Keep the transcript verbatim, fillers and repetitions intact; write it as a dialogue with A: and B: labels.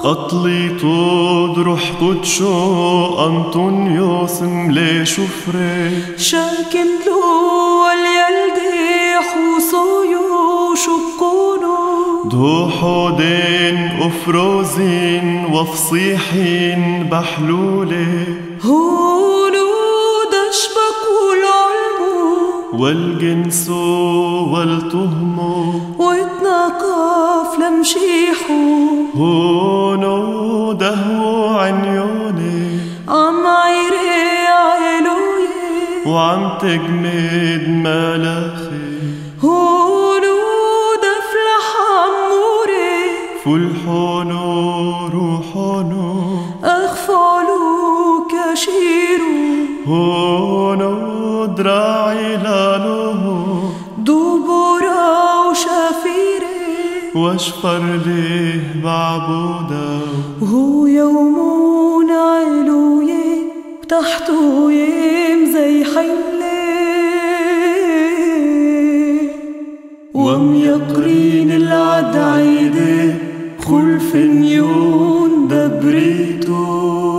A: أطليطود روح قدشو أنطونيوس ملي شفري
B: شاكن لو واليلدي حوصيو شقونو
A: دوحودين أفروزين وفصيحين بحلولي
B: هونو دشبكوا العلمو
A: والجنسو والتهمو
B: واتنقف لمشيحو
A: هونو دهو عنيوني
B: عم عيري عيلوي
A: وعم تجمد ملاخي
B: هونو دفلح عموري
A: فلحونو روحونو
B: أغفالو كشيرو
A: هونو دراعي لالوهو
B: دبورا وشفيري
A: واشفر ليه بعبودا
B: وهو يومون علوي تحته يم زي حملي وم يقرين العد عيدي خلف يون دبريتو